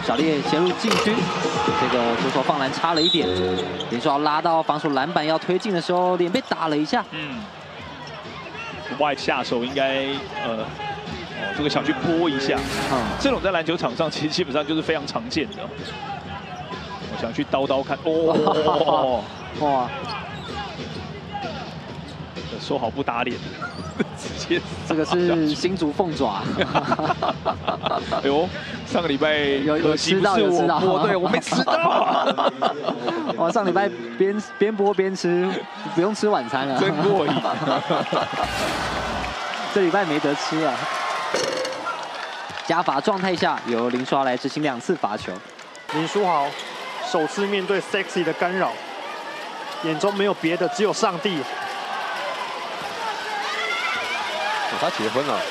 小烈切入禁区，这个左手放篮差了一点，林书豪拉到防守篮板要推进的时候，脸被打了一下。 White 下手应该这个想去拨一下，这种在篮球场上其实基本上就是非常常见的。我想去刀看，哇，说好不打脸，直接这个是新竹凤爪。 哎呦，上个礼拜有吃到，有吃到， 对我没吃到。 哇，上礼拜边播边吃，不用吃晚餐了， 真过瘾。 这礼拜没得吃啊。加罚状态下，由林书豪来执行2次罚球。 林书豪首次面对 Sexy 的干扰，眼中没有别的，只有上帝。 他结婚了。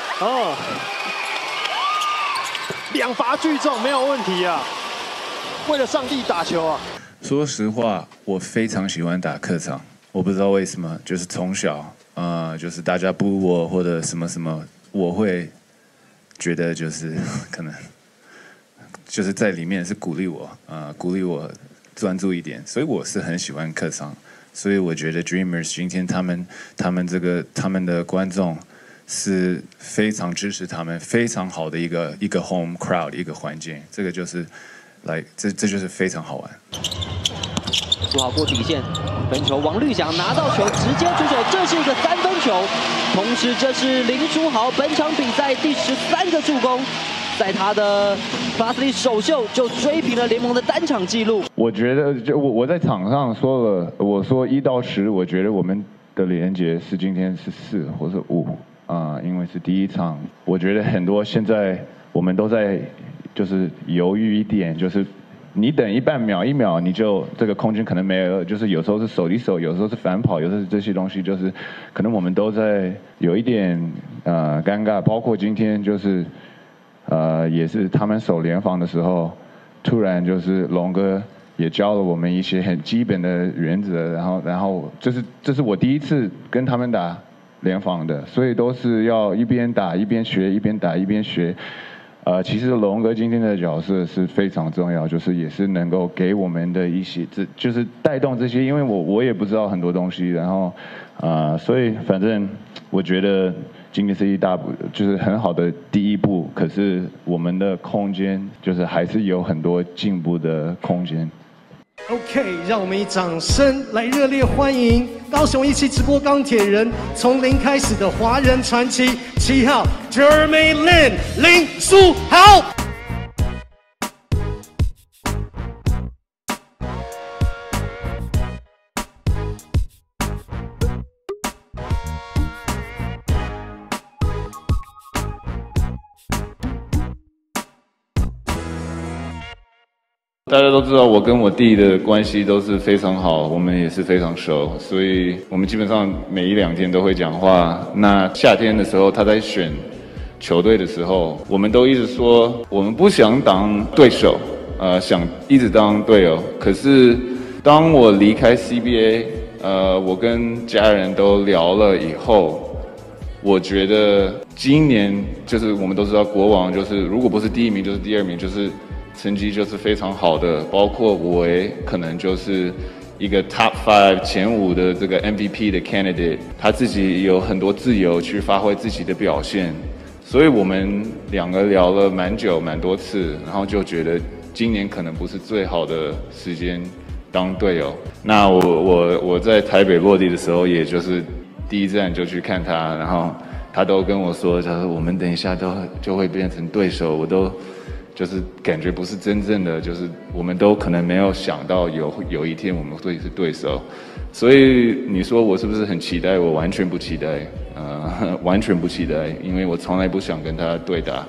2罚俱中，没有问题啊！为了上帝打球啊！ 说实话，我非常喜欢打客场，我不知道为什么，就是从小就是大家不我或者什么什么，我会觉得就是可能就是在里面是鼓励我专注一点，所以我是很喜欢客场，所以我觉得 Dreamers 今天他们的观众是非常支持他们，非常好的一个 home crowd 一个环境，这个就是这就是非常好玩。 书豪过底线，分球王绿翔拿到球直接出手，这是一个3分球，同时这是林书豪本场比赛第13个助攻，在他的 Plus 首秀就追平了联盟的单场纪录。 我觉得我在场上说了，我说1到10，我觉得我们的连结是今天是4或者5因为是第一场，我觉得很多现在我们都在就是犹豫一点，就是你等1秒，你就这个空间可能没了，就是有时候是手递手，有时候是反跑，有时候是这些东西，就是可能我们都在有一点尴尬，包括今天就是也是他们守联防的时候，突然就是龙哥也教了我们一些很基本的原则，然后这是我第一次跟他们打联防的，所以都是要一边打一边学，一边打一边学。其实龙哥今天的角色是非常重要，就是也是能够给我们的一些，就是带动这些，因为我也不知道很多东西，然后所以反正我觉得今天是就是很好的第一步，可是我们的空间就是还是有很多进步的空间。 OK， 让我们以掌声来热烈欢迎高雄一期直播钢铁人从零开始的华人传奇7号 Jeremy Lin 林书豪。 大家都知道我跟我弟的关系都是非常好，我们也是非常熟，所以我们基本上每1、2天都会讲话。那夏天的时候，他在选球队的时候，我们都一直说我们不想当对手，想一直当队友。可是当我离开 CBA，我跟家人都聊了以后，我觉得今年就是我们都知道国王就是如果不是第1名就是第2名，就是成绩就是非常好的，包括我也可能就是一个 Top 5前5的这个 MVP 的 candidate， 他自己有很多自由去发挥自己的表现，所以我们2个聊了蛮多次，然后就觉得今年可能不是最好的时间当队友。那我在台北落地的时候，也就是第一站就去看他，然后他都跟我说，他说我们等一下就会变成对手，我都就是感觉不是真正的，就是我们都可能没有想到有一天我们会是对手，所以你说我是不是很期待？我完全不期待，完全不期待，因为我从来不想跟他对打。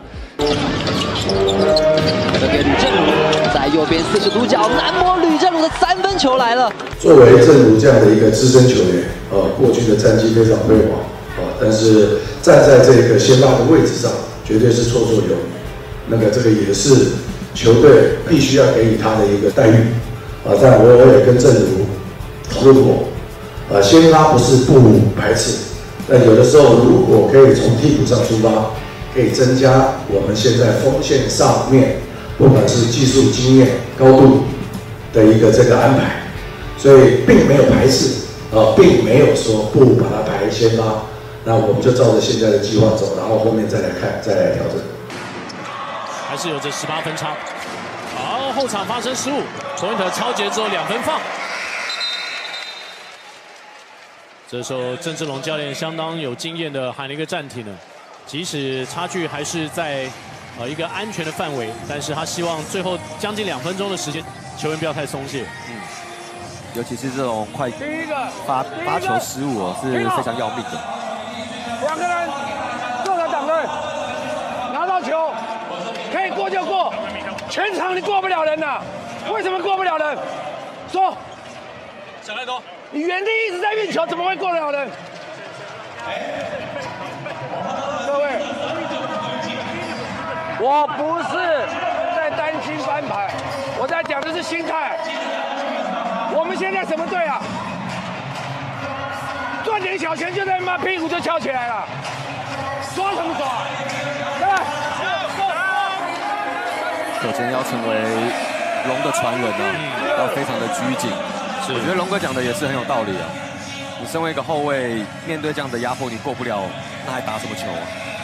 这边吕正儒在右边40度角难摸吕正儒的3分球来了。 作为正儒这样的一个资深球员，过去的战绩非常辉煌，但是站在这个先发的位置上，绝对是绰绰有余。这个也是球队必须要给予他的一个待遇，但我也跟正儒讨论过，先发不是不排斥，但有的时候如果可以从替补上出发，可以增加我们现在锋线上面不管是技术经验、高度的一个这个安排，所以并没有排斥并没有说不把它排先发，那我们就照着现在的计划走，然后后面再来看，再来调整。 还是有着18分差。好，后场发生失误，托因特超节之后2分放。这时候郑志龙教练相当有经验的喊了一个暂停了，即使差距还是在一个安全的范围，但是他希望最后将近2分钟的时间，球员不要太松懈。 尤其是这种快发球失误是非常要命的。 2个人坐着挡人，拿到球可以过就过，全场你过不了人呐，为什么过不了人？说， 想太多。 你原地一直在运球，怎么会过得了人？各位，我不是在担心翻盘，我在讲的是心态。我们现在什么队啊？赚点小钱就在妈屁股就翘起来了，抓什么抓？对。 可见要成为龙的传人呢，要非常的拘谨。我觉得龙哥讲的也是很有道理啊。你身为一个后卫，面对这样的压迫，你过不了，那还打什么球啊？